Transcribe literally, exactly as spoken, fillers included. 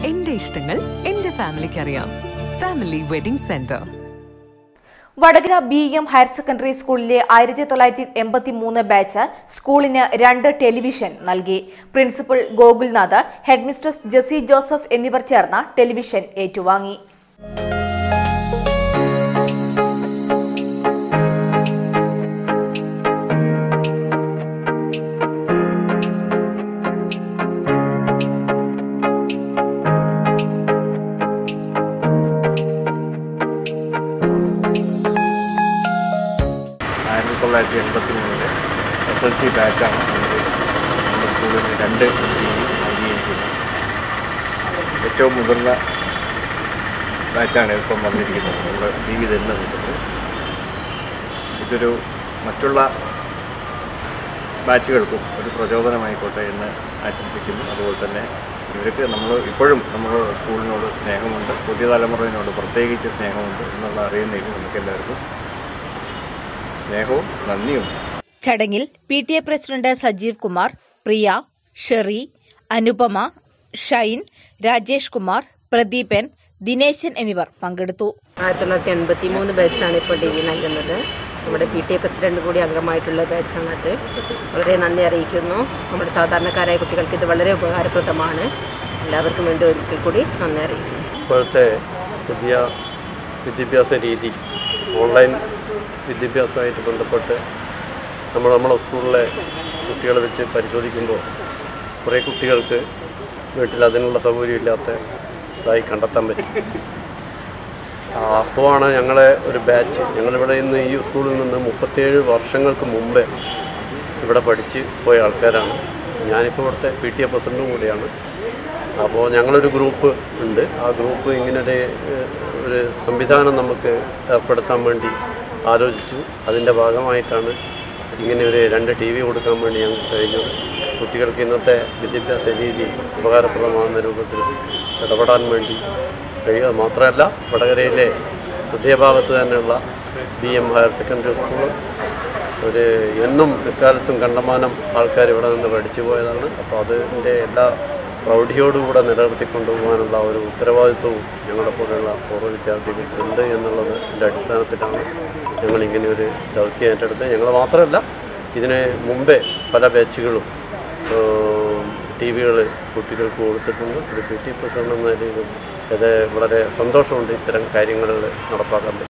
എന്റെ ഇഷ്ടങ്ങൾ എന്റെ ഫാമിലിക്ക് അറിയാം. Family wedding centre. Vadakara B M higher secondary സ്കൂളിലെ ആയിരത്തി തൊള്ളായിരത്തി എൺപത്തി മൂന്ന് ബാച്ച് സ്കൂളിന് രണ്ട് ടെലിവിഷൻ നൽകി. പ്രിൻസിപ്പൽ ഗോകുൽനാഥ്, ഹെഡ്മിസ്ട്രസ് ജെസി ജോസഫ് എന്നിവർ ചേർന്ന് ടെലിവിഷൻ ഏറ്റുവാങ്ങി. ആയിരത്തി തൊള്ളായിരത്തി എൺപത്തി മൂന്നിലെ എസ് എൽ സി ബാച്ചാണ് നമ്മുടെ സ്കൂളിന് രണ്ട് ടി വി നൽകിയിരിക്കുന്നത്. ഏറ്റവും മുതിർന്ന ബാച്ചാണ് ഇപ്പം വന്നിരിക്കുന്നത്. നമ്മൾ ടി വി തന്നെ നിൽക്കുന്നത്. ഇതൊരു മറ്റുള്ള ബാച്ചുകൾക്കും ഒരു പ്രചോദനമായിക്കോട്ടെ എന്ന് ആശംസിക്കുന്നു. അതുപോലെ തന്നെ ഇവർക്ക് നമ്മൾ ഇപ്പോഴും നമ്മൾ സ്കൂളിനോട് സ്നേഹമുണ്ട്, പുതിയ തലമുറയിനോട് പ്രത്യേകിച്ച് സ്നേഹമുണ്ട് എന്നുള്ള അറിയുന്നതിന് നമുക്കെല്ലാവർക്കും സ്നേഹവും നന്ദിയും. ചടങ്ങിൽ P T A president Sajeev Kumar, Priya, Sherry, Anupama, Shine, Rajesh Kumar, Pradeepan, Dineshan എന്നിവർ പങ്കെടുത്തു. ആയിരത്തി തൊള്ളായിരത്തി എൺപത്തി മൂന്ന് ബാച്ചാണ് ഇപ്പോൾ ടി വി നൽകുന്നത്. നമ്മുടെ പി ടി എ പ്രസിഡന്റ് കൂടി അംഗമായിട്ടുള്ള ബാച്ചാണത്. വളരെ നന്ദി അറിയിക്കുന്നു. നമ്മുടെ സാധാരണക്കാരായ കുട്ടികൾക്ക് ഇത് വളരെ ഉപകാരപ്രദമാണ്. എല്ലാവർക്കും വേണ്ടി ഒരിക്കൽ കൂടി നന്ദി അറിയിക്കുന്നു. ഇപ്പോഴത്തെ പുതിയ വിദ്യാഭ്യാസ രീതി, ഓൺലൈൻ വിദ്യാഭ്യാസമായിട്ട് ബന്ധപ്പെട്ട് നമ്മൾ നമ്മുടെ സ്കൂളിലെ കുട്ടികളെ വെച്ച് പരിശോധിക്കുമ്പോൾ കുറേ കുട്ടികൾക്ക് വീട്ടിൽ അതിനുള്ള സൗകര്യമില്ലാത്തതായി കണ്ടെത്താൻ പറ്റും. അപ്പോഴാണ് ഞങ്ങളെ ഒരു ബാച്ച്, ഞങ്ങളിവിടെ നിന്ന് ഈ സ്കൂളിൽ നിന്ന് മുപ്പത്തേഴ് വർഷങ്ങൾക്ക് മുമ്പേ ഇവിടെ പഠിച്ച് പോയ ആൾക്കാരാണ്. ഞാനിപ്പോൾ ഇവിടുത്തെ പി ടി എ പ്രസിഡൻറ്റും കൂടിയാണ്. അപ്പോൾ ഞങ്ങളൊരു ഗ്രൂപ്പ് ഉണ്ട്. ആ ഗ്രൂപ്പ് ഇങ്ങനൊരു ഒരു സംവിധാനം നമുക്ക് ഏർപ്പെടുത്താൻ വേണ്ടി ആലോചിച്ചു. അതിൻ്റെ ഭാഗമായിട്ടാണ് ഇങ്ങനെ ഒരു രണ്ട് ടി വി കൊടുക്കാൻ വേണ്ടി ഞങ്ങൾക്ക് കഴിഞ്ഞത്. കുട്ടികൾക്ക് ഇന്നത്തെ വിദ്യാഭ്യാസ രീതി ഉപകാരപ്രദമാകുന്ന രൂപത്തിൽ ഇടപെടാൻ വേണ്ടി കഴിയുക മാത്രമല്ല, വടകരയിലെ ഹൃദയഭാഗത്ത് തന്നെയുള്ള B M higher secondary school ഒരു എന്നും എക്കാലത്തും കണ്ടമാനം ആൾക്കാർ ഇവിടെ നിന്ന് പഠിച്ചു പോയതാണ്. അപ്പോൾ അതിൻ്റെ എല്ലാ പ്രൗഢിയോടുകൂടെ നിലനിർത്തിക്കൊണ്ടുപോകാനുള്ള ഒരു ഉത്തരവാദിത്വവും ഞങ്ങളുടെ പോലെയുള്ള പൂർവ്വ വിദ്യാർത്ഥികൾക്കുണ്ട് എന്നുള്ളതിൻ്റെ അടിസ്ഥാനത്തിലാണ് ഞങ്ങളിങ്ങനെ ഒരു ദൗത്യം ഏറ്റെടുത്തത്. ഞങ്ങൾ മാത്രമല്ല, ഇതിന് മുമ്പേ പല ബാച്ചുകളും ടി വികൾ കുട്ടികൾക്ക് കൊടുത്തിട്ടുണ്ട്. ഒരു പി ടി പ്രസിഡന്റ് എന്ന നിലയിൽ അത് വളരെ സന്തോഷമുണ്ട് ഇത്തരം കാര്യങ്ങളിൽ നടപ്പാക്കാൻ പറ്റും.